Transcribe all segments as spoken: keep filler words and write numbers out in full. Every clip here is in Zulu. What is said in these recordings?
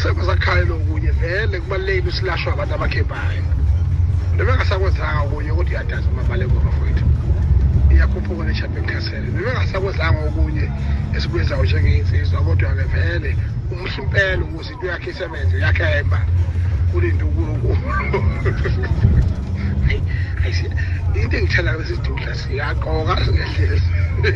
isimo sakhaya lokunye vele kubalulekile usilashwa abantu abakhephayo noma ngasakwenzanga okunye ukuthi uyadaza Mabalengwe bafowethu iyakhuphuka le champion castle noma ngasakwenzanga okunye esikwenzayo njengeinsizwa kodwa ke vele umuhle impela ukuze into yakhe isebenze yakhemba kulinto uNkulunkulu ayisi into engithela kwesidudla siyaqoka singehlezi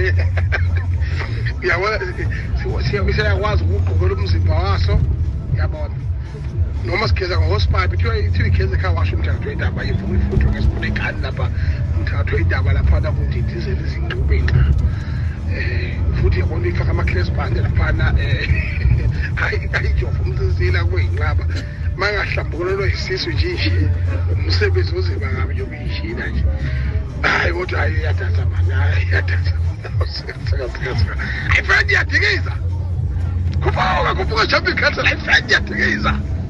uyabona siyakwazi ukugqokela umzimba waso yabona noma sigeza ngohospital kuthiwa ithi igeze car wash umthathu indaba yimfundo ifuthi ngesiphulo ekhani lapha umthathu indaba lapha nakuthi diesel izingxube inxa eh futhi yabona ifaka ama class band laphana eh ayijofa umzizila kuyinqaba mangahlambukelelwa isisu nje umsebenzi oziba ngabe yokuyishina nje hayi kodwa hayi yadatha manje hayi yadatha I find you, Ngizwe. Kufa, kufa, champion castle. I find you, Ngizwe.